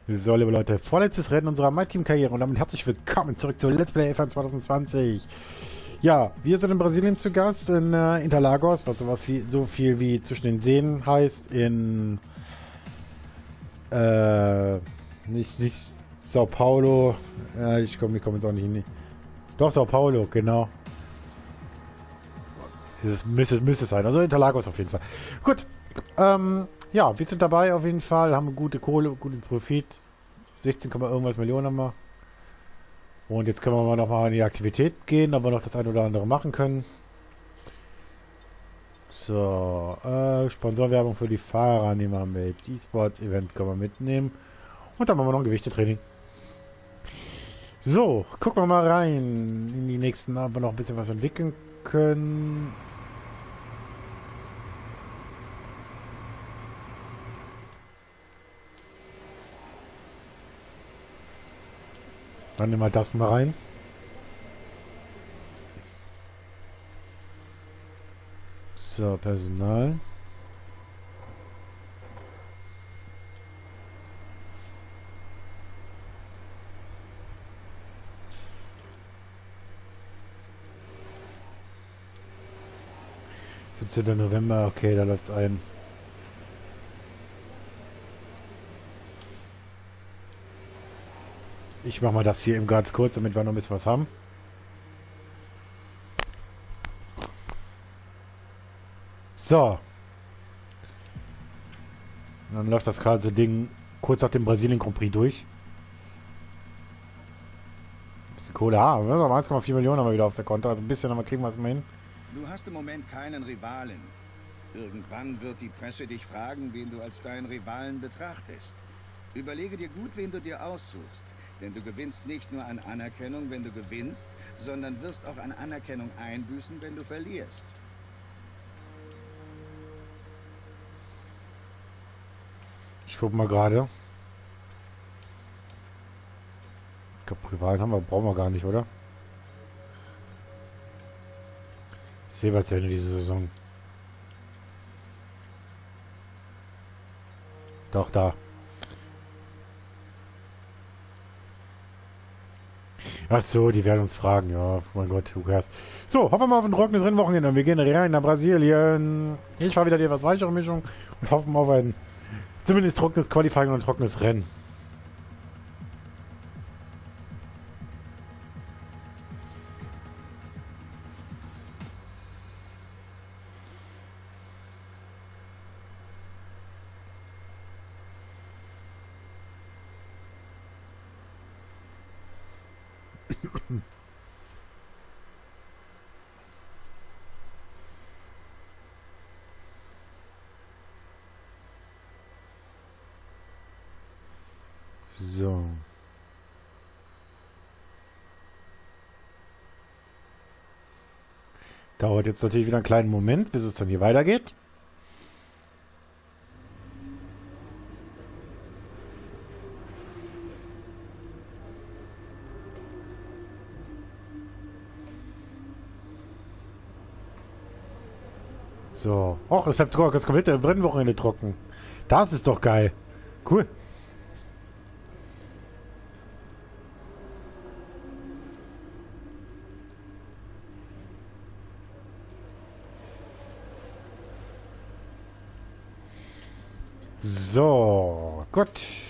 So, liebe Leute, vorletztes Rennen unserer My Team Karriere und damit herzlich willkommen zurück zu Let's Play F1 2020. Ja, wir sind in Brasilien zu Gast, in Interlagos, was so viel wie zwischen den Seen heißt, in nicht Sao Paulo, ich komme jetzt auch nicht hin. Doch, Sao Paulo, genau. Müsste es sein, also Interlagos auf jeden Fall. Gut, ja, wir sind dabei auf jeden Fall, haben gute Kohle, gutes Profit. 16, irgendwas Millionen haben wir. Und jetzt können wir mal noch mal in die Aktivität gehen, ob wir noch das eine oder andere machen können. So, Sponsorwerbung für die Fahrer nehmen wir mit. E-Sports-Event können wir mitnehmen. Und dann machen wir noch ein Gewichtetraining. So, gucken wir mal rein in die nächsten, ob wir noch ein bisschen was entwickeln können. Dann nehmen wir das mal rein. So, Personal. Der November, okay, da läuft's ein. Ich mache mal das hier eben ganz kurz, damit wir noch ein bisschen was haben. So. Und dann läuft das ganze Ding kurz nach dem Brasilien Grand Prix durch. Ein bisschen Kohle haben. 1,4 Millionen haben wir wieder auf der Konto. Also ein bisschen, aber kriegen wir es mal hin. Du hast im Moment keinen Rivalen. Irgendwann wird die Presse dich fragen, wen du als deinen Rivalen betrachtest. Überlege dir gut, wen du dir aussuchst. Denn du gewinnst nicht nur an Anerkennung, wenn du gewinnst, sondern wirst auch an Anerkennung einbüßen, wenn du verlierst. Ich guck mal gerade. Ich glaube, Rivalen haben wir, brauchen wir gar nicht, oder? Silberzähne diese Saison. Doch, da. Ach so, die werden uns fragen. Ja, mein Gott, du hörst. So, hoffen wir mal auf ein trockenes Rennwochenende. Und wir gehen rein nach Brasilien. Ich fahre wieder die etwas weichere Mischung und hoffen auf ein zumindest trockenes Qualifying und ein trockenes Rennen. So. Dauert jetzt natürlich wieder einen kleinen Moment, bis es dann hier weitergeht. So. Och, es bleibt sogar das komplette Rennwochenende trocken. Das ist doch geil. Cool. So, gut.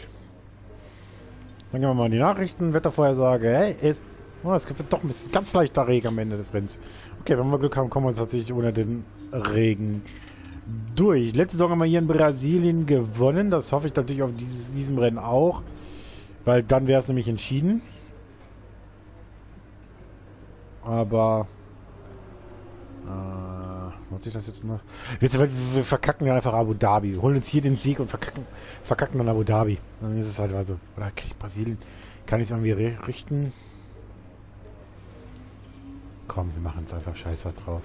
Dann gehen wir mal in die Nachrichten. Wettervorhersage. Hey, es gibt doch ein bisschen ganz leichter Regen am Ende des Rennens. Okay, wenn wir Glück haben, kommen wir tatsächlich ohne den Regen durch. Letzte Saison haben wir hier in Brasilien gewonnen. Das hoffe ich natürlich auf diesem Rennen auch. Weil dann wäre es nämlich entschieden. Aber muss ich das jetzt noch? Wir verkacken ja einfach Abu Dhabi. Wir holen uns hier den Sieg und verkacken dann Abu Dhabi. Dann ist es halt also. Oder kriegt Brasilien. Kann ich es irgendwie richten? Komm, wir machen es einfach scheiße drauf.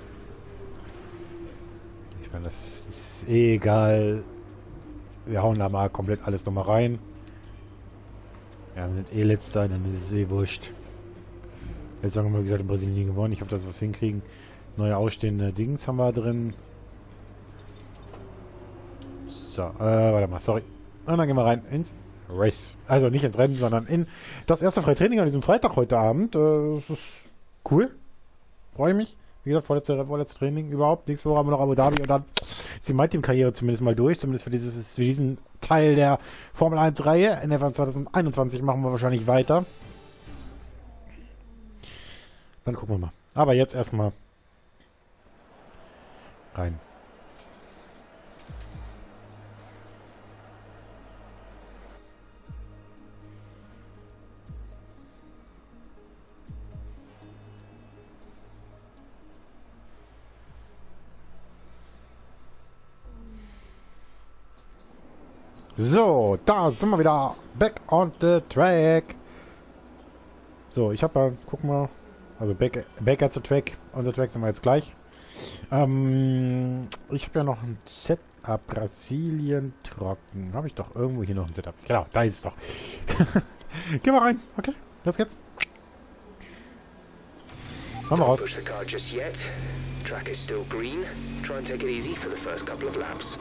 Ich meine, das ist eh egal. Wir hauen da mal komplett alles nochmal rein. Ja, wir sind eh letzter, dann ist es eh wurscht. Jetzt haben wir, wie gesagt, in Brasilien gewonnen. Ich hoffe, dass wir was hinkriegen. Neue ausstehende Dings haben wir drin. So, warte mal, sorry. Und dann gehen wir rein ins Race. Also nicht ins Rennen, sondern in das erste Freitraining an diesem Freitag heute Abend. Das ist cool. Freue mich. Wie gesagt, vorletzte Training überhaupt. Nächste Woche haben wir noch Abu Dhabi und dann ist die MyTeam-Karriere zumindest mal durch. Zumindest für diesen Teil der Formel 1-Reihe. In F1 2021 machen wir wahrscheinlich weiter. Dann gucken wir mal. Aber jetzt erstmal rein. So, da sind wir wieder. Back on the track. So, ich habe ja, guck mal. Also back at the track. On the track sind wir jetzt gleich. Ich habe ja noch ein Setup. Brasilien trocken. Habe ich doch irgendwo hier noch ein Setup. Genau, da ist es doch. Geh mal rein. Okay, los geht's. Machen wir raus. Push the car just yet. Track is still green. Try and take it easy for the first couple of laps.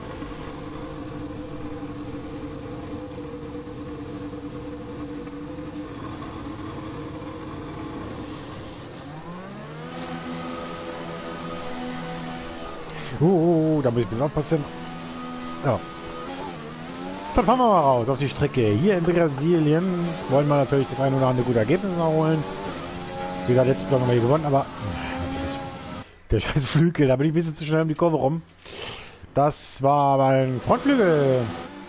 Da muss ich ein bisschen aufpassen. Ja. Dann fahren wir mal raus auf die Strecke. Hier in Brasilien wollen wir natürlich das ein oder andere gute Ergebnis erholen. Wie gesagt, letzte Saison haben wir hier gewonnen, aber natürlich. Der scheiß Flügel, da bin ich ein bisschen zu schnell um die Kurve rum. Das war mein Frontflügel.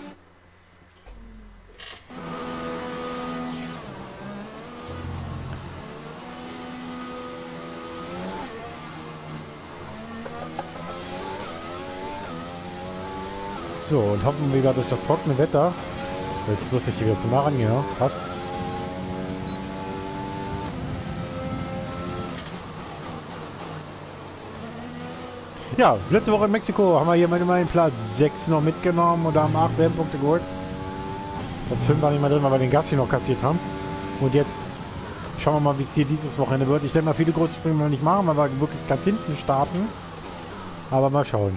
So, und hoffen wir wieder durch das trockene Wetter. Jetzt lustig hier wieder zu machen, ja, passt. Ja, letzte Woche in Mexiko haben wir hier immerhin Platz 6 noch mitgenommen und haben 8 WM-Punkte geholt. Platz 5 war nicht mehr drin, weil wir den Gassi noch kassiert haben. Und jetzt schauen wir mal, wie es hier dieses Wochenende wird. Ich denke mal, viele große Sprünge noch nicht machen, weil wir wirklich ganz hinten starten. Aber mal schauen.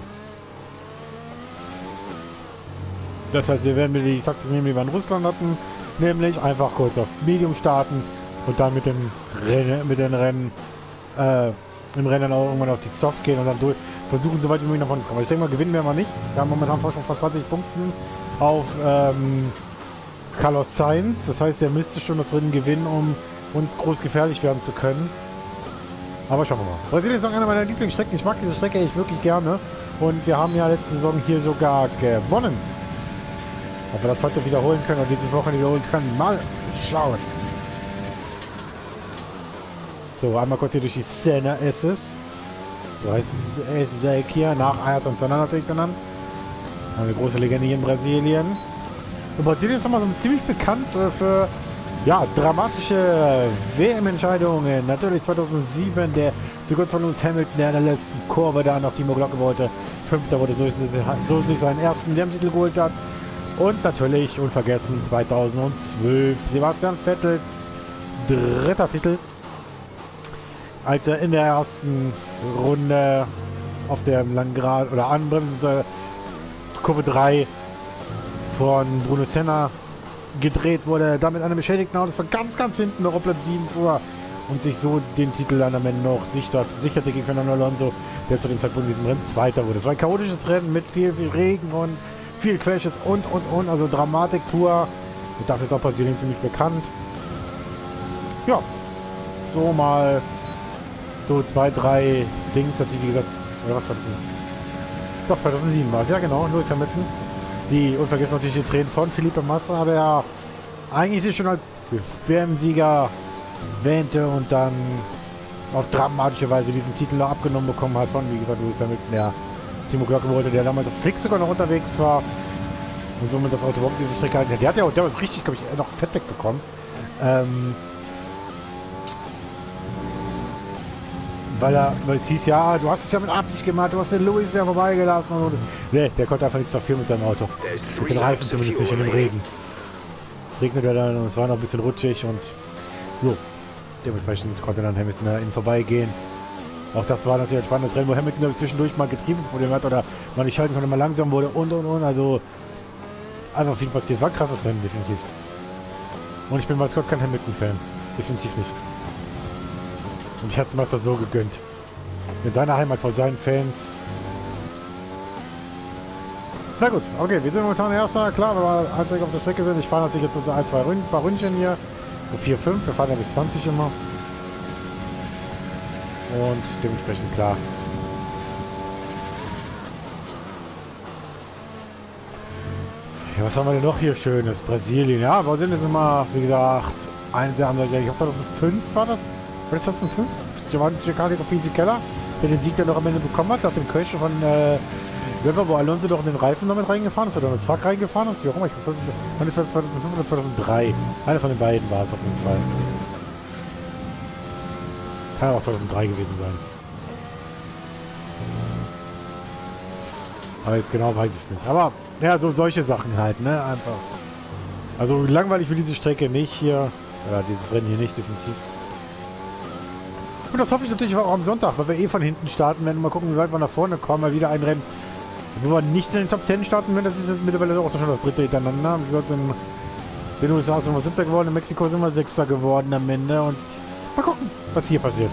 Das heißt, wir werden wieder die Taktik nehmen, die wir in Russland hatten. Nämlich einfach kurz auf Medium starten und dann mit dem Rennen, im Rennen auch irgendwann auf die Soft gehen und dann versuchen, so weit wie möglich nach vorne zu kommen. Ich denke mal, gewinnen wir mal nicht. Wir haben momentan Vorsprung von 20 Punkten auf Carlos Sainz. Das heißt, er müsste schon das Rennen gewinnen, um uns groß gefährlich werden zu können. Aber schauen wir mal. Brasilien ist auch eine meiner Lieblingsstrecken. Ich mag diese Strecke echt wirklich gerne. Und wir haben ja letzte Saison hier sogar gewonnen. Ob wir das heute wiederholen können oder dieses Wochenende wiederholen können, mal schauen. So, einmal kurz hier durch die Senna SS. So heißt es hier, nach Ayrton Senna natürlich benannt. Eine große Legende hier in Brasilien. Und Brasilien ist nochmal so ziemlich bekannt für ja, dramatische WM-Entscheidungen. Natürlich 2007 der zu kurz von Lewis Hamilton, der in der letzten Kurve da noch die Glocke wollte. Fünfter wurde, so sich seinen ersten WM-Titel geholt hat. Und natürlich, unvergessen, 2012 Sebastian Vettels dritter Titel. Als er in der ersten Runde auf dem langen Grad oder anbremsende Kurve 3 von Bruno Senna gedreht wurde, damit einem beschädigten Auto von ganz hinten noch auf Platz 7 fuhr und sich so den Titel dann am Ende noch sicherte gegen Fernando Alonso, der zu dem Zeitpunkt in diesem Rennen Zweiter wurde. Es war ein chaotisches Rennen mit viel Regen und viel Crashes und. Also Dramatik pur. Und dafür ist auch Brasilien ziemlich bekannt. Ja, so mal so 2, 3 Dings, natürlich wie gesagt, oder was war das denn? Doch, 2007 war es, ja genau, Lewis Hamilton. Die unvergessen natürlich die Tränen von Felipe Massa, aber er eigentlich sich schon als WM-Sieger wähnte und dann auf dramatische Weise diesen Titel noch abgenommen bekommen hat von, wie gesagt, Lewis Hamilton, der Timo Glocke wollte, der damals auf Six sogar noch unterwegs war und somit das Auto überhaupt diese Strecke halten. Der hat ja auch damals richtig, glaube ich, noch Fett wegbekommen. Weil es hieß, ja, du hast es ja mit Absicht gemacht, du hast den Lewis ja vorbeigelassen. Und nee, der konnte einfach nichts dafür mit seinem Auto. Mit den Reifen zumindest nicht in dem Regen. Es regnete dann und es war noch ein bisschen rutschig und jo, dementsprechend konnte dann Hamilton da innen vorbeigehen. Auch das war natürlich ein spannendes Rennen, wo Hamilton zwischendurch mal Getriebeprobleme hat oder man nicht schalten konnte, mal langsam wurde und. Also einfach viel passiert. War ein krasses Rennen, definitiv. Und ich bin weiß Gott kein Hamilton-Fan. Definitiv nicht. Und ich hatte es Meister so gegönnt. In seiner Heimat vor seinen Fans. Na gut, okay, wir sind momentan Erster. Klar, weil wir einzig auf der Strecke sind. Ich fahre natürlich jetzt so ein, zwei paar Ründchen hier. So 4, 5. Wir fahren ja bis 20 immer. Und dementsprechend klar. Ja, was haben wir denn noch hier Schönes? Brasilien. Ja, wir sind jetzt immer, wie gesagt, ich glaube 2005 war das. War das 2005? Giovanni Fisichella, der den Sieg dann noch am Ende bekommen hat, nach dem Crash von Weber, wo Alonso doch in den Reifen noch mit reingefahren ist, oder ins Fack reingefahren ist, wie auch immer. Ich glaube, das war 2005 oder 2003. Einer von den beiden war es auf jeden Fall. Kann auch 2003 gewesen sein. Aber jetzt genau weiß ich es nicht. Aber, ja, so solche Sachen halt, ne? Einfach. Also langweilig für diese Strecke nicht hier. Ja, dieses Rennen hier nicht, definitiv. Und das hoffe ich natürlich auch am Sonntag, weil wir eh von hinten starten werden. Mal gucken, wie weit wir nach vorne kommen. Mal wieder ein Rennen, wo wir nicht in den Top 10 starten werden. Das ist jetzt mittlerweile auch schon das dritte hintereinander. Wie gesagt, in den USA sind wir 7. geworden, in Mexiko sind wir 6. geworden am Ende. Und mal gucken, was hier passiert.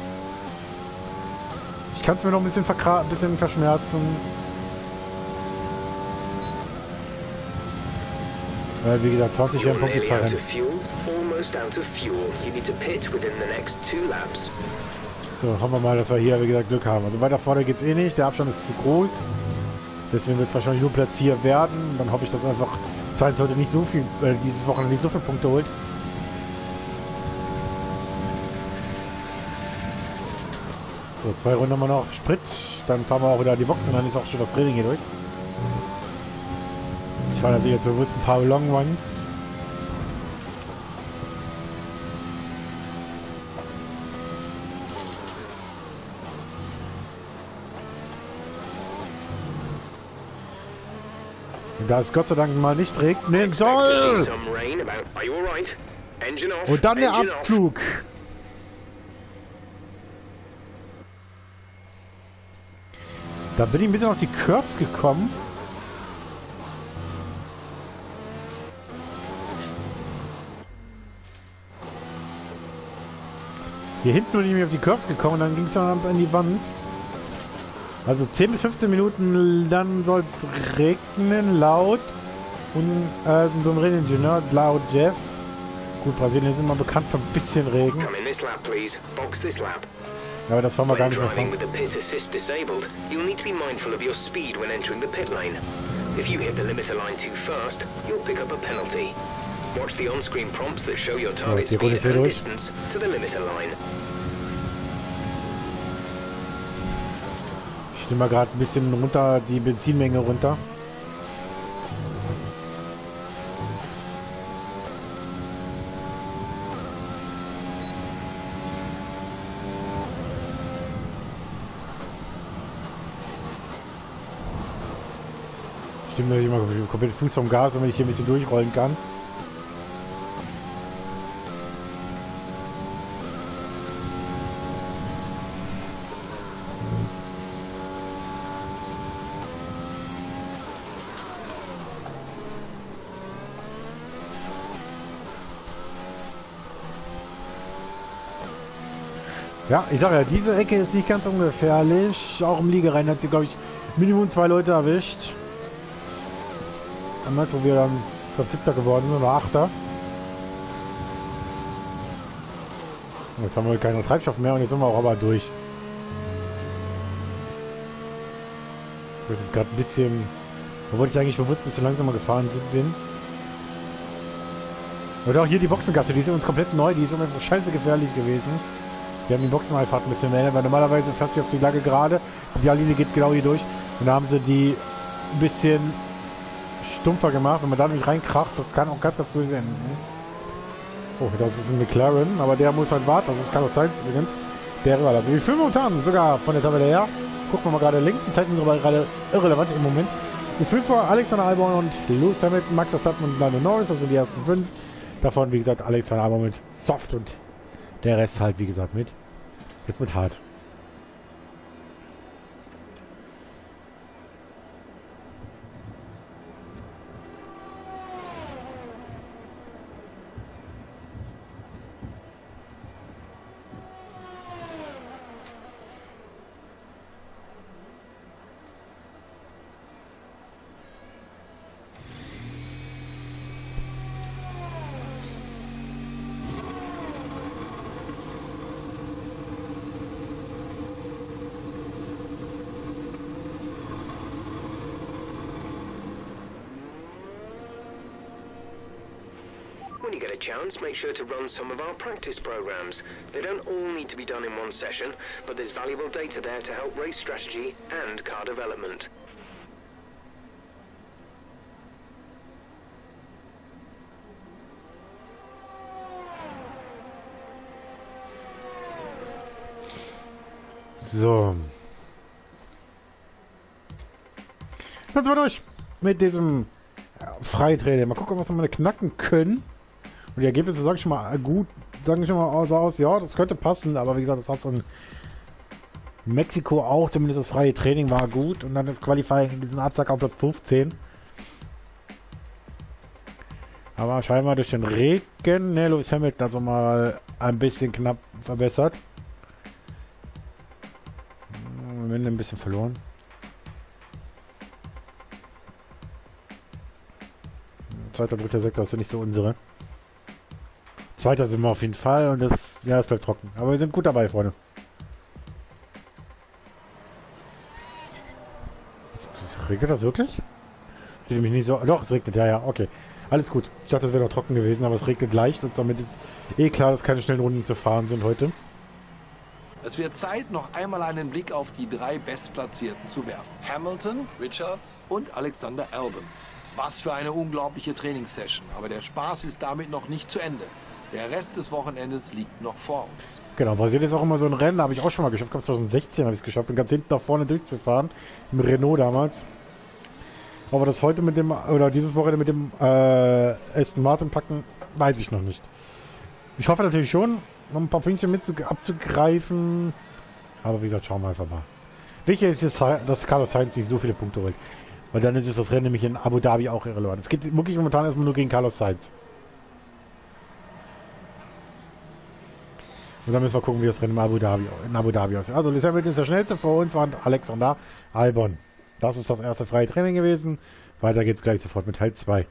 Ich kann es mir noch ein bisschen verschmerzen. Weil, wie gesagt, 20 Jahre Punkte zu rennen. So, hoffen wir mal, dass wir hier, wie gesagt, Glück haben. Also weiter vorne geht es eh nicht. Der Abstand ist zu groß. Deswegen wird es wahrscheinlich nur Platz 4 werden. Dann hoffe ich, dass einfach Sainz heute nicht so viel, dieses Wochenende nicht so viele Punkte holt. So, 2 Runden haben wir noch. Sprit. Dann fahren wir auch wieder an die Box und dann ist auch schon das Training hier durch. Ich fahre natürlich jetzt bewusst ein paar Long Ones. Und da es Gott sei Dank mal nicht regnen soll. Und dann der Abflug. Da bin ich ein bisschen auf die Curbs gekommen. Hier hinten bin ich mir auf die Curbs gekommen und dann ging es dann in die Wand. Also 10 bis 15 Minuten, dann soll es regnen, laut. Und so ein Renningenieur, laut Jeff. Gut, Brasilien ist immer bekannt für ein bisschen Regen. Aber das wollen wir gar nicht mehr fahren. Watch the on-screen prompts that show your target speed and distance to the limiter line. Ich nehme mal gerade ein bisschen runter, die Benzinmenge runter. Ich nehme natürlich mal komplett Fuß vom Gas, damit ich hier ein bisschen durchrollen kann. Ja, ich sage ja, diese Ecke ist nicht ganz ungefährlich. Auch im Liegerennen hat sie, glaube ich, Minimum 2 Leute erwischt. Damals, wo wir dann, ich glaube, 7. geworden sind oder 8. Jetzt haben wir keinen Treibstoff mehr und jetzt sind wir auch aber durch. Das ist jetzt gerade ein bisschen, da wollte ich eigentlich bewusst ein bisschen langsamer gefahren bin. Oder auch hier die Boxengasse, die ist uns komplett neu, die ist immer scheiße gefährlich gewesen. Wir haben die Boxeneinfahrt ein bisschen mehr, weil normalerweise fährst du auf die Lage gerade, die Linie geht genau hier durch und da haben sie die ein bisschen stumpfer gemacht. Wenn man da nicht reinkracht, das kann auch ganz, ganz böse enden. Oh, das ist ein McLaren, aber der muss halt warten, das ist Carlos Sainz übrigens. Der Rival. Also wir führen momentan sogar von der Tabelle her. Gucken wir mal gerade links, die Zeiten sind aber gerade irrelevant im Moment. Wir führen vor Alexander Albon und Lewis Hamilton, Max Verstappen und Lando Norris, das sind die ersten 5. Davon, wie gesagt, Alexander Albon mit Soft und der Rest halt, wie gesagt, mit. Jetzt mit Hard. you get a chance, make sure to run some of our practice programs. They don't all need to be done in one session, but there's valuable data there to help race strategy and car development. So. Jetzt sind wir durch mit diesem Freitraining. Mal gucken, was wir mal knacken können. Und die Ergebnisse sagen schon mal gut, sagen schon mal so aus, ja, das könnte passen, aber wie gesagt, das hat in Mexiko auch, zumindest das freie Training war gut und dann das Qualifying, diesen Absack auf Platz 15. Aber scheinbar durch den Regen, ne, Lewis Hamilton also mal ein bisschen knapp verbessert. Wir haben ein bisschen verloren. Zweiter, dritter Sektor ist ja nicht so unsere. Zweiter sind wir auf jeden Fall und das, ja, es bleibt trocken. Aber wir sind gut dabei, Freunde. Regnet das wirklich? Sieht nämlich nicht so. Doch, es regnet, ja, ja, okay. Alles gut. Ich dachte, es wäre noch trocken gewesen, aber es regnet leicht und damit ist eh klar, dass keine schnellen Runden zu fahren sind heute. Es wird Zeit, noch einmal einen Blick auf die 3 Bestplatzierten zu werfen. Hamilton, Richards und Alexander Albon. Was für eine unglaubliche Trainingssession. Aber der Spaß ist damit noch nicht zu Ende. Der Rest des Wochenendes liegt noch vor uns. Genau, Brasilien ist auch immer so ein Rennen, habe ich auch schon mal geschafft. Ich glaube 2016 habe ich es geschafft, bin ganz hinten nach vorne durchzufahren. Im Renault damals. Aber das heute mit dem, oder dieses Wochenende mit dem Aston Martin packen, weiß ich noch nicht. Ich hoffe natürlich schon, noch ein paar Pünktchen mit abzugreifen. Aber wie gesagt, schauen wir einfach mal. Wichtig ist jetzt, dass Carlos Sainz nicht so viele Punkte holt. Weil dann ist das Rennen nämlich in Abu Dhabi auch irrelevant. Es geht wirklich momentan erstmal nur gegen Carlos Sainz. Und dann müssen wir gucken, wie das Rennen in Abu Dhabi aussieht. Also Lewis Hamilton ist der schnellste. Vor uns war Alexander Albon. Das ist das erste freie Training gewesen. Weiter geht's gleich sofort mit Teil 2.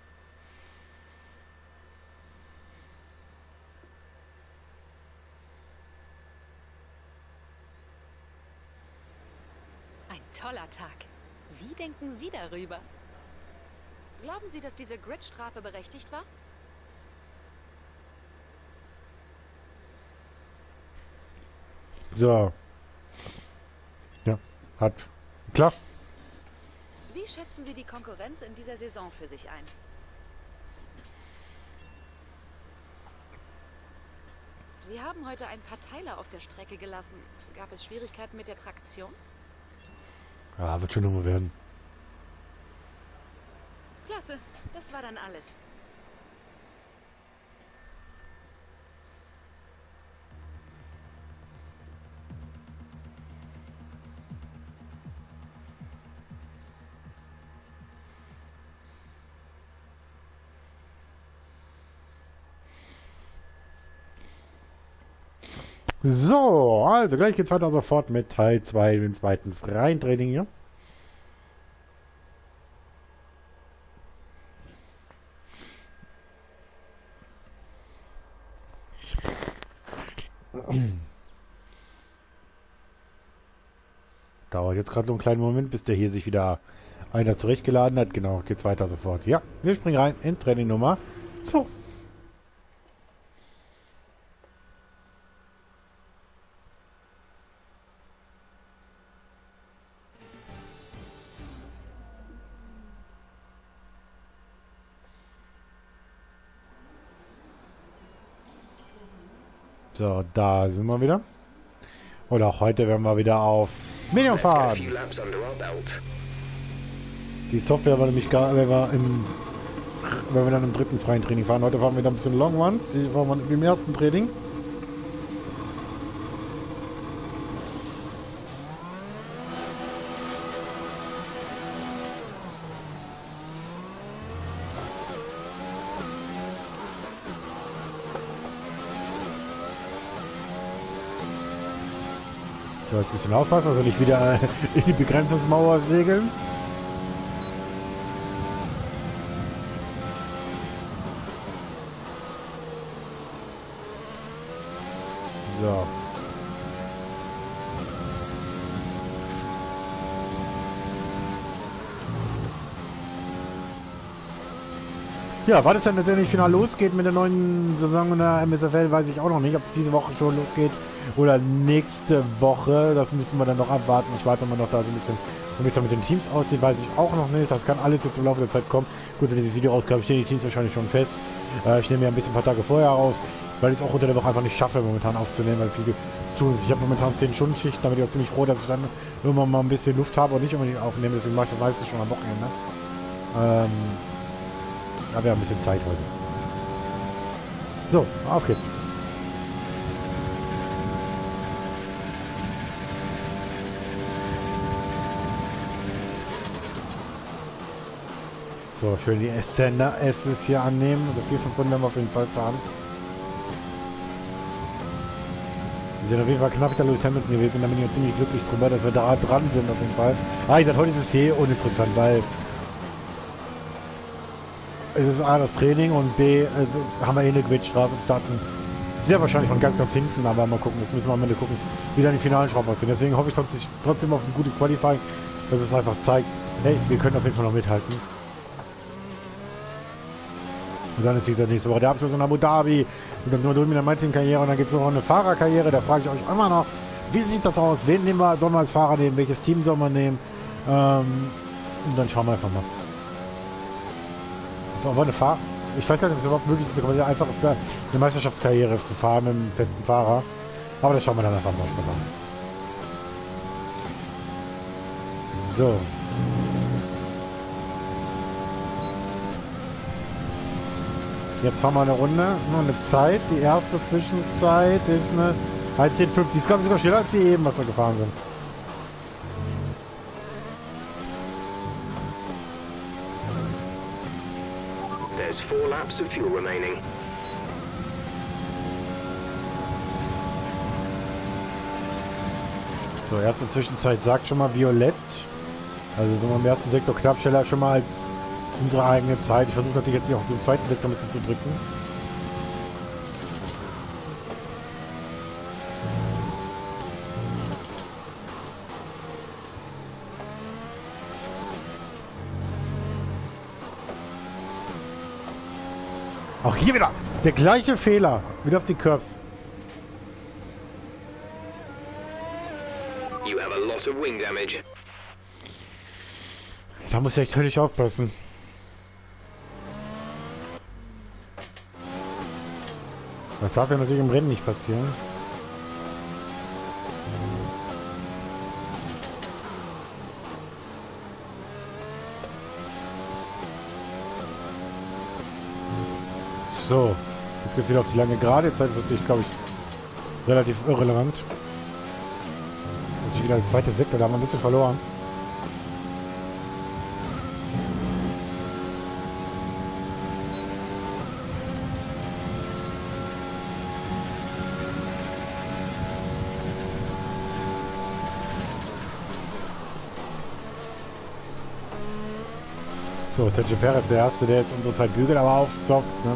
Ein toller Tag. Wie denken Sie darüber? Glauben Sie, dass diese Gridstrafe berechtigt war? So. Ja, hat. Klar. Wie schätzen Sie die Konkurrenz in dieser Saison für sich ein? Sie haben heute ein paar Teile auf der Strecke gelassen. Gab es Schwierigkeiten mit der Traktion? Ja, wird schon nochmal werden. Klasse, das war dann alles. So, also gleich geht's weiter sofort mit Teil 2, dem zweiten freien Training hier. Dauert jetzt gerade noch einen kleinen Moment, bis der hier sich wieder einer zurechtgeladen hat. Genau, geht's weiter sofort. Ja, wir springen rein in Training Nummer 2. So, da sind wir wieder. Und auch heute werden wir wieder auf Medium fahren. Die Software war nämlich gar, wenn wir dann im dritten freien Training fahren. Heute fahren wir wieder ein bisschen Long Ones. Die fahren wir im ersten Training. So, jetzt ein bisschen aufpassen, also nicht wieder in die Begrenzungsmauer segeln. So. Ja, wann es dann letztendlich final losgeht mit der neuen Saison in der MSFL, weiß ich auch noch nicht. Ob es diese Woche schon losgeht oder nächste Woche. Das müssen wir dann noch abwarten. Ich warte mal noch da so ein bisschen, wie es dann mit den Teams aussieht, weiß ich auch noch nicht. Das kann alles jetzt im Laufe der Zeit kommen. Gut, wenn dieses Video rauskommt, stehen die Teams wahrscheinlich schon fest. Ich nehme ja ein paar Tage vorher auf, weil ich es auch unter der Woche einfach nicht schaffe, momentan aufzunehmen, weil viel zu tun ist. Ich habe momentan 10-Stunden-Schichten, da bin ich auch ziemlich froh, dass ich dann irgendwann mal ein bisschen Luft habe und nicht unbedingt aufnehme. Deswegen mache ich das meistens schon am Wochenende. Ich habe ja ein bisschen Zeit heute. So, auf geht's. So, schön die Ascender Fs hier annehmen. Also 4-5 Runden werden wir auf jeden Fall fahren. Wir sind auf jeden Fall knapp hinter Lewis Hamilton gewesen. Da bin ich auch ziemlich glücklich drüber, dass wir da dran sind auf jeden Fall. Ich sag, heute ist es hier uninteressant, weil es ist A, das Training und B, haben wir eh eine Grid-Strafe starten. Sehr wahrscheinlich von ganz hinten, aber mal gucken, das müssen wir am Ende gucken, wie dann die finalen Schrauben aussehen. Deswegen hoffe ich trotzdem auf ein gutes Qualifying, dass es einfach zeigt, hey, wir können auf jeden Fall noch mithalten. Und dann ist wie gesagt nächste Woche der Abschluss in Abu Dhabi. Und dann sind wir durch mit der Team-Karriere und dann geht es noch eine Fahrerkarriere. Da frage ich euch immer noch, wie sieht das aus? Wen nehmen wir? Sollen wir als Fahrer nehmen? Welches Team soll man nehmen? Und dann schauen wir einfach mal. Aber ich weiß gar nicht, ob es überhaupt möglich ist, einfach eine Meisterschaftskarriere zu fahren mit einem festen Fahrer. Aber das schauen wir dann einfach mal später an. So. Jetzt fahren wir eine Runde. Nur eine Zeit. Die erste Zwischenzeit ist eine 1:10:50. Das ist glaube ich sogar schneller als die eben, was wir gefahren sind. There's 4 laps of fuel remaining. So, erste Zwischenzeit sagt schon mal violett. Also sind wir im ersten Sektor knapp schneller schon mal als unsere eigene Zeit. Ich versuche natürlich jetzt hier auch so im zweiten Sektor ein bisschen zu drücken. Auch hier wieder der gleiche Fehler. Wieder auf die Curbs. You have a lot of wing damage. Da muss ich echt höllisch aufpassen. Das darf ja natürlich im Rennen nicht passieren. So, jetzt geht es wieder auf die lange Gerade. Jetzt ist natürlich, glaube ich, relativ irrelevant. Das ist wieder der zweite Sektor, da haben wir ein bisschen verloren. So, Sergio Perez der Erste, der jetzt unsere Zeit bügelt, aber auf Soft, ne?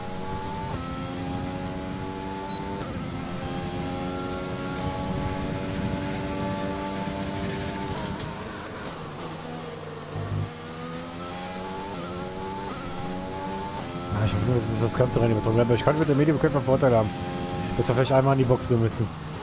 Ich hoffe nur, dass es das ganze Rennen übertragen bleibt. Aber ich kann mit der Medium einen Vorteil haben. Jetzt vielleicht einmal in die Box so müssen.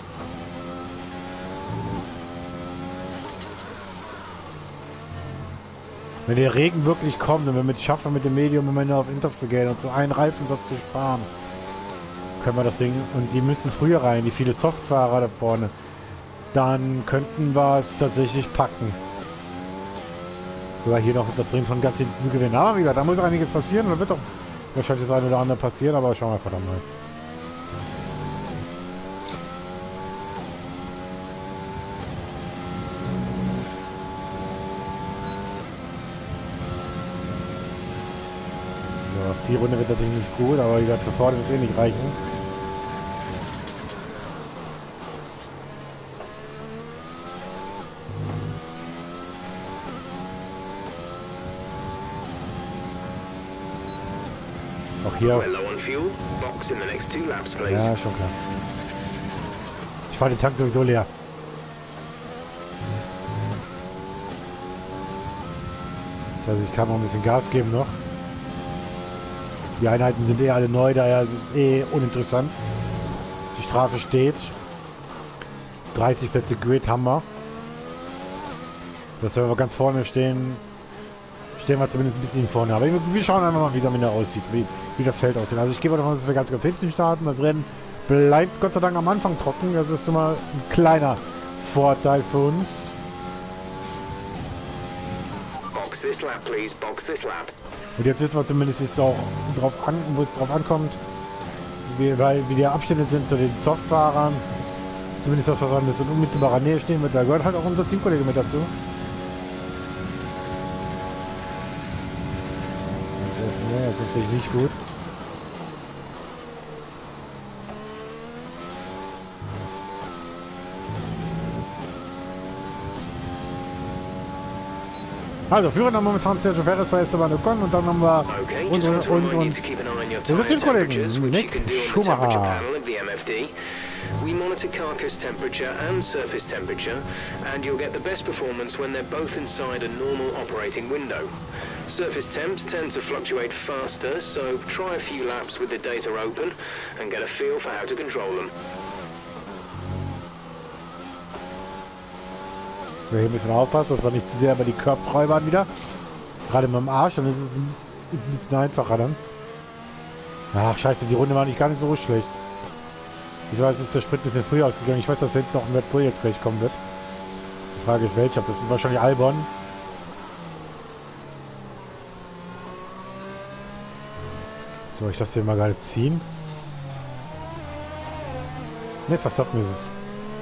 Wenn der Regen wirklich kommt und wenn wir es schaffen, mit dem Medium am Ende auf Inters zu gehen und so einen Reifensatz zu sparen, können wir das Ding, und die müssen früher rein, die viele Softfahrer da vorne, dann könnten wir es tatsächlich packen. Sogar hier noch das Rennen von ganz hinten zu gewinnen. Aber wie gesagt, da muss auch einiges passieren und da wird doch wahrscheinlich das eine oder andere passieren, aber schauen wir einfach dann mal. Die Runde wird natürlich nicht gut, aber wie gesagt, für vorne wird es eh nicht reichen. Auch hier. Ja, schon klar. Ich fahre den Tank sowieso leer. Das heißt, ich kann noch ein bisschen Gas geben noch. Die Einheiten sind eh alle neu, daher ist es eh uninteressant. Die Strafe steht. 30 Plätze Grid haben wir. Dass wenn wir ganz vorne stehen, stehen wir zumindest ein bisschen vorne. Aber wir schauen einfach mal, wie es am Ende aussieht, wie das Feld aussieht. Also ich gehe mal davon aus, dass wir ganz hinten starten. Das Rennen bleibt Gott sei Dank am Anfang trocken. Das ist schon mal ein kleiner Vorteil für uns. Box this lap, please. Box this lap. Und jetzt wissen wir zumindest, wo es drauf ankommt. Wie die Abstände sind zu den Softfahrern. Zumindest das, was an in unmittelbarer Nähe stehen wird. Da gehört halt auch unser Teamkollege mit dazu. Das ist natürlich nicht gut. Also, Führer haben momentan Sergio Perez, war Esteban Ocon und dann haben wir unsere Teamkollegen Nick Schumacher. We monitor carcass temperature and surface temperature, and you'll get the best performance when they're both inside a normal operating window. Surface temps tend to fluctuate faster, so try a few laps with the data open and get a feel for how to control them. Hier müssen wir aufpassen, dass wir nicht zu sehr über die Curbs waren wieder. Gerade mit dem Arsch, dann ist es ein bisschen einfacher dann. Ach, scheiße, die Runde war nicht gar nicht so schlecht. Ich weiß, ist der Sprit ein bisschen früher ausgegangen. Ich weiß, dass hinten noch ein Red Bull jetzt gleich kommen wird. Die Frage ist welcher. Das ist wahrscheinlich Albon. So, ich lasse den mal gerade ziehen. Ne, Verstappen ist es.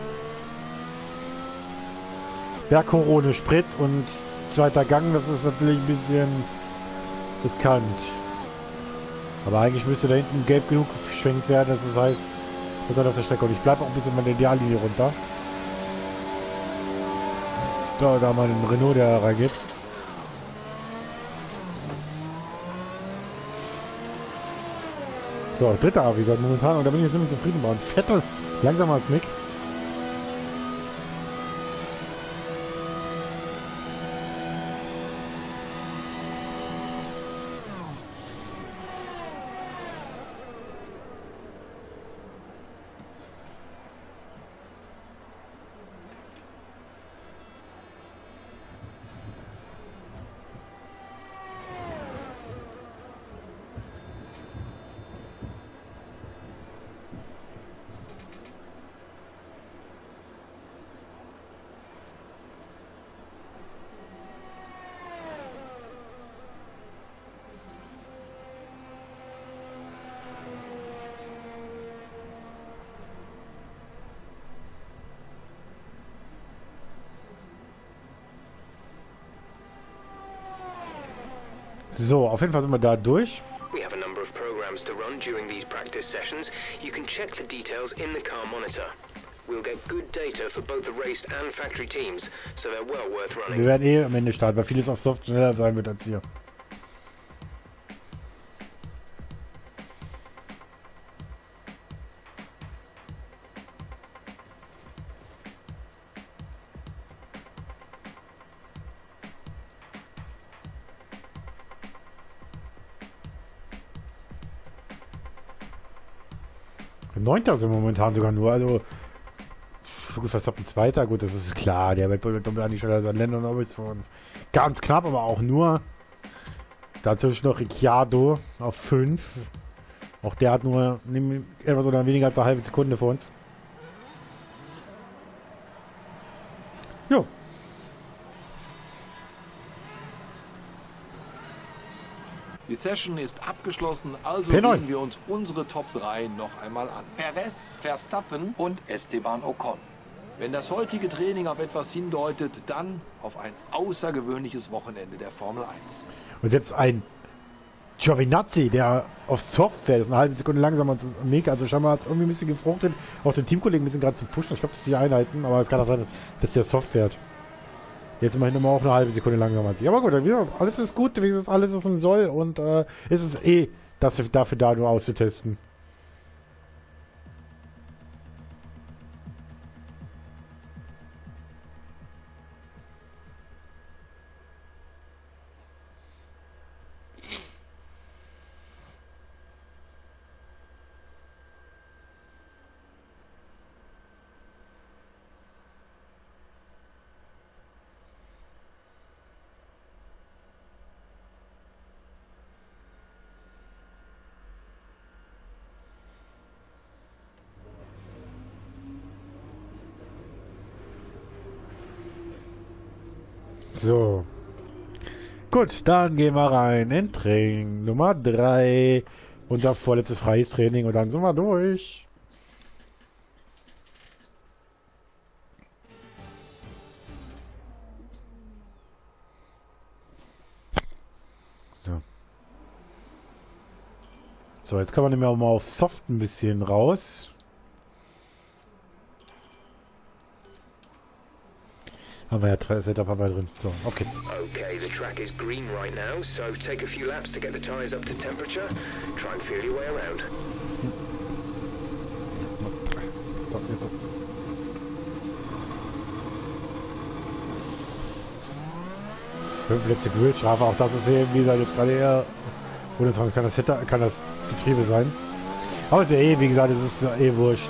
Berghoch ohne Sprit und zweiter Gang, das ist natürlich ein bisschen riskant. Aber eigentlich müsste da hinten gelb genug geschwenkt werden, dass es heißt, wir sind auf der Strecke. Und ich bleibe auch ein bisschen mal in die Ideallinie runter. Da mal ein Renault, der reingeht. So, dritter Avisat momentan. Und da bin ich jetzt ziemlich zufrieden. Und Vettel langsamer als Mick. So, auf jeden Fall sind wir da durch. We have a number of programs to run during these practice sessions. You can check the details in the car monitor. We'll get good data for both the race and factory teams, so they're well worth running. Wir werden eh am Ende starten, weil vieles auf Soft schneller sein wird als wir. Neunter sind wir momentan sogar nur, also gut, Verstappen Zweiter, gut, das ist klar, der wird eigentlich schon als Lando Norris vor uns. Ganz knapp, aber auch nur. Dazu ist noch Ricciardo auf 5. Auch der hat nur etwas oder weniger als eine halbe Sekunde vor uns. Jo. Die Session ist abgeschlossen, also P9. sehen wir uns unsere Top 3 noch einmal an. Perez, Verstappen und Esteban Ocon. Wenn das heutige Training auf etwas hindeutet, dann auf ein außergewöhnliches Wochenende der Formel 1. Und selbst ein Giovinazzi, der auf Soft fährt, ist eine halbe Sekunde langsamer als Mick, also scheinbar hat es irgendwie ein bisschen gefruchtet, auch den Teamkollegen ein bisschen gerade zu pushen. Ich glaube, das sind die Einheiten, aber es kann auch sein, dass der Soft fährt. Jetzt immerhin immer auch eine halbe Sekunde langsamer als ich. Aber gut, wie gesagt, alles ist gut, wie gesagt, alles ist im Soll und ist es eh dafür da nur auszutesten. So. Gut, dann gehen wir rein in Training Nummer 3. Unser vorletztes freies Training und dann sind wir durch. So. So, jetzt kann man nämlich auch mal auf Soft ein bisschen raus. Haben wir ja Setup haben wir drin. So, auf geht's. Okay, the track is green right now, so take a few laps to get the tires up to temperature. Try and feel your way around. Jetzt mal. Doch, jetzt so. Letzte Grillstrafe, auch das ist eben wieder jetzt gerade eher. Oder sonst kann das Getriebe sein. Aber ist ja eh, wie gesagt, es ist ja eh wurscht.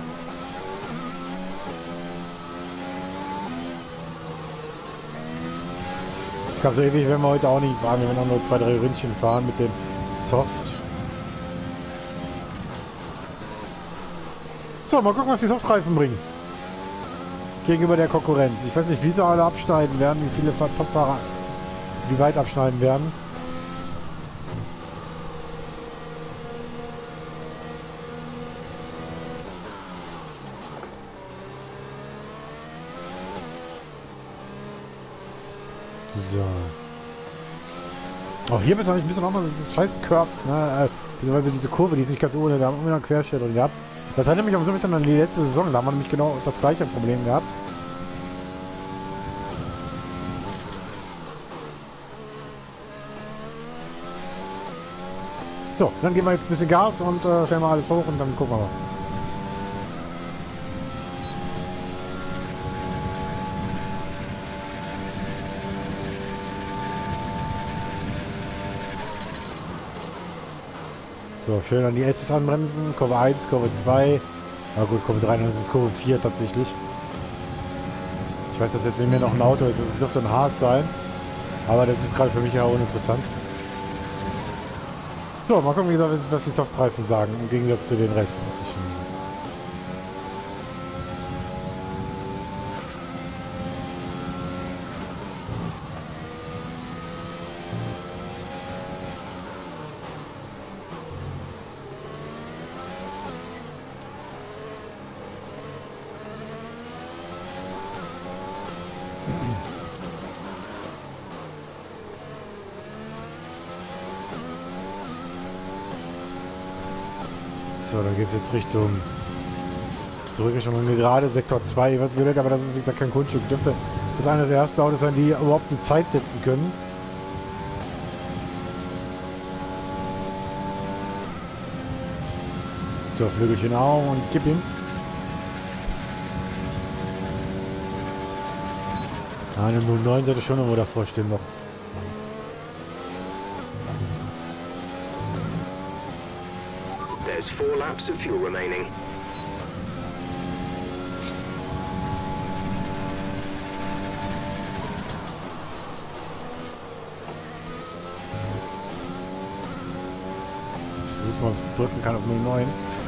Ich glaube, so ewig werden wir heute auch nicht fahren. Wir werden auch nur 2, 3 Ründchen fahren mit dem Soft. So, mal gucken, was die Softreifen bringen. Gegenüber der Konkurrenz. Ich weiß nicht, wie sie alle abschneiden werden, wie viele Topfahrer wie weit abschneiden werden. So. Auch hier müssen wir ein bisschen auch mal das scheiß Curb, ne? Beziehungsweise diese Kurve, die ist nicht ganz ohne, da haben wir immer einen Querschnitt drin gehabt. Das hat nämlich auch so ein bisschen an die letzte Saison, da haben wir nämlich genau das gleiche Problem gehabt. So, dann geben wir jetzt ein bisschen Gas und stellen wir alles hoch und dann gucken wir mal. So, schön an die S's anbremsen. Kurve 1, Kurve 2. Na gut, Kurve 3, dann ist es Kurve 4 tatsächlich. Ich weiß, dass jetzt neben mir noch ein Auto ist. Es dürfte ein Haas sein. Aber das ist gerade für mich ja uninteressant. So, mal gucken, wie gesagt, was die Softreifen sagen. Im Gegensatz zu den Resten. So, dann geht es jetzt Richtung zurück Richtung gerade Sektor 2, was will, aber das ist wie gesagt kein Kunststück. Dürfte das eine der ersten Autos sein, die überhaupt eine Zeit setzen können. So, Flügelchen auf und gib ihm. Eine 09 sollte schon irgendwo davor stehen noch. There's 4 laps of fuel remaining. Versuch's mal, ob ich drücken kann auf 09.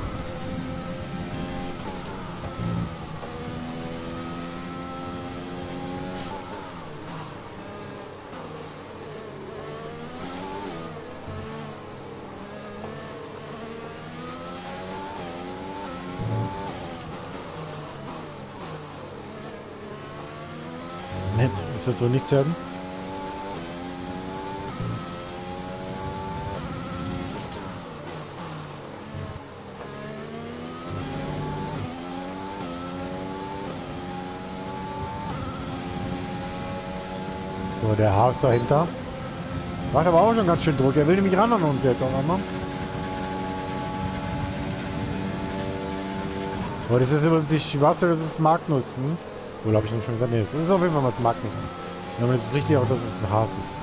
Ne, das wird so nichts werden. So, der Haas dahinter. Macht aber auch schon ganz schön Druck. Er will nämlich ran an uns jetzt auch einmal. Oh, das ist übrigens nicht Wasser, das ist Magnussen. Wohl habe ich nicht schon gesagt? Nee, das ist auf jeden Fall mal Magnussen. Aber es ist richtig auch, dass es ein Haas ist.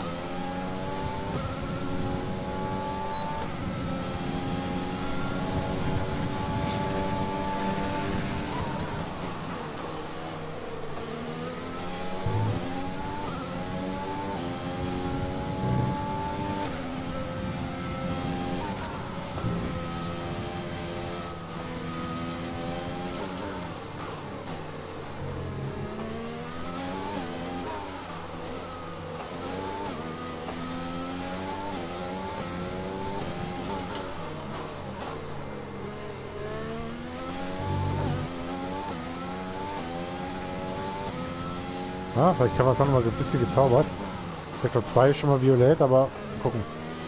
Ja, vielleicht kann man es auch noch mal so ein bisschen gezaubert. Sektor 2 ist schon mal violett, aber gucken.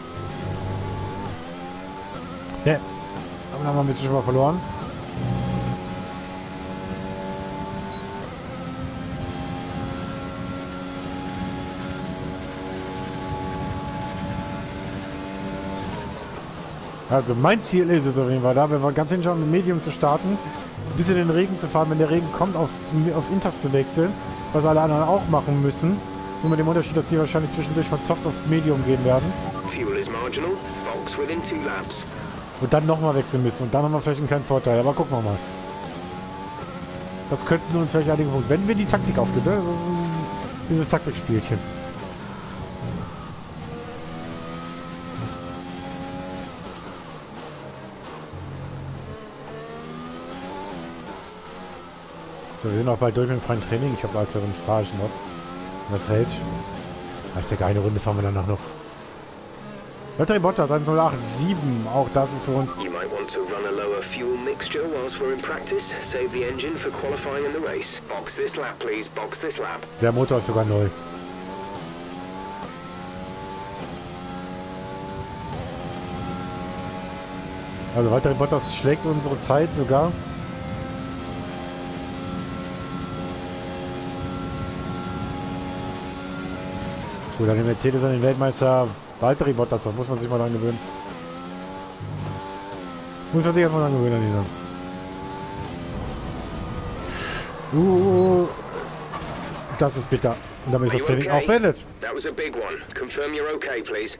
Ne, dann haben wir ein bisschen schon mal verloren. Also mein Ziel ist es auf jeden Fall, da wir ganz hinschauen, mit Medium zu starten, ein bisschen in den Regen zu fahren, wenn der Regen kommt, auf Inters zu wechseln, was alle anderen auch machen müssen. Nur mit dem Unterschied, dass die wahrscheinlich zwischendurch von Soft auf Medium gehen werden. Fuel is marginal. Box within 2 laps. Und dann nochmal wechseln müssen. Und dann haben wir vielleicht einen kleinen Vorteil. Aber gucken wir mal. Das könnten uns vielleicht einige Punkte. Wenn wir die Taktik aufgeben, ne? Das ist dieses Taktikspielchen. So, wir sind auch bald durch mit dem freien Training. Ich habe als Runde fahre ich noch. Und das hält. Ich denke, eine Runde fahren wir danach noch. Valtteri Bottas 108.7. Auch das ist für uns. You might want to run a lower fuel mixture whilst we're in practice. Save the engine for qualifying in the race. Box this lap, please. Box this lap. Der Motor ist sogar neu. Also Valtteri Bottas schlägt unsere Zeit sogar. Gut, an den Mercedes, an den Weltmeister Valtteri Bottas, da muss man sich mal dran gewöhnen. Muss man sich erstmal dran gewöhnen an ihn. Das ist bitter. Und damit ist das Training auch beendet. That was a big one. Confirm you're okay, please.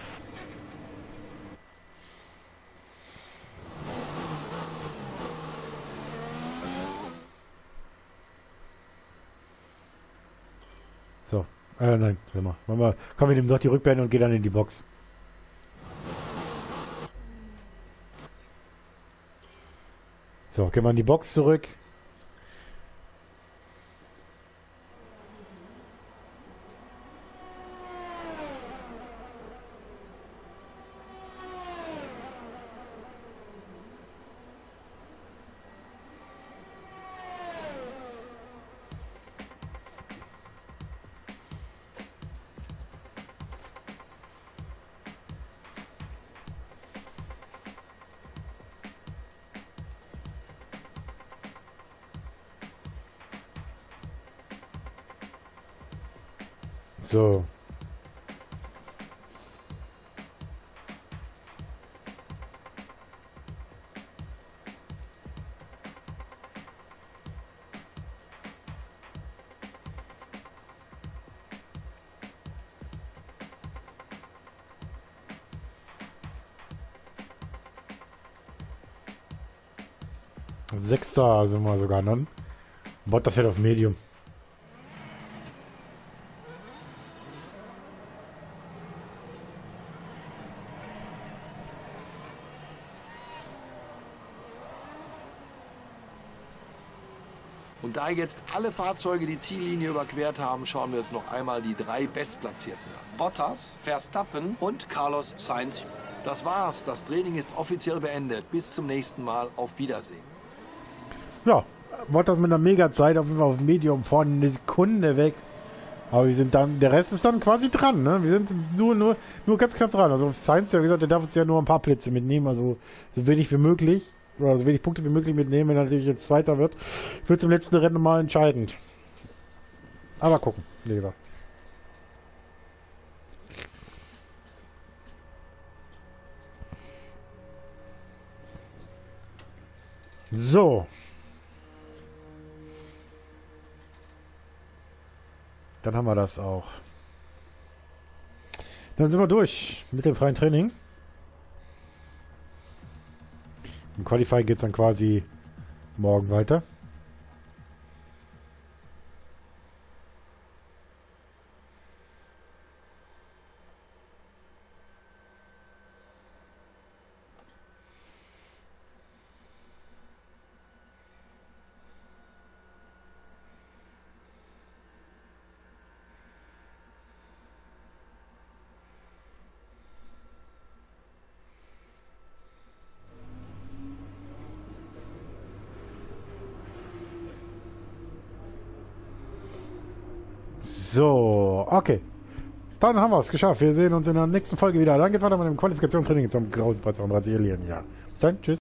So. Nein, warte mal. Komm, wir nehmen doch die Rückblende und gehen dann in die Box. So, gehen wir in die Box zurück. So. Sechster sind wir sogar dann. Bot, das fährt auf Medium. Und da jetzt alle Fahrzeuge die Ziellinie überquert haben, schauen wir uns noch einmal die 3 Bestplatzierten an. Bottas, Verstappen und Carlos Sainz. Das war's. Das Training ist offiziell beendet. Bis zum nächsten Mal. Auf Wiedersehen. Ja, Bottas mit einer Mega-Zeit auf jeden Fall auf Medium vorne eine Sekunde weg. Aber wir sind dann, der Rest ist dann quasi dran, ne? Wir sind nur ganz knapp dran. Also Sainz, ja, wie gesagt, der darf uns ja nur ein paar Plätze mitnehmen, also so wenig wie möglich. Oder so wenig Punkte wie möglich mitnehmen, wenn er natürlich jetzt Zweiter wird. Wird im letzten Rennen mal entscheidend. Aber gucken, wie gesagt. So. Dann haben wir das auch. Dann sind wir durch mit dem freien Training. Im Qualifying geht es dann quasi morgen weiter. So, okay. Dann haben wir es geschafft. Wir sehen uns in der nächsten Folge wieder. Dann geht's weiter mit dem Qualifikationstraining zum großen Preis von Brasilien. Ja. Bis dann. Tschüss.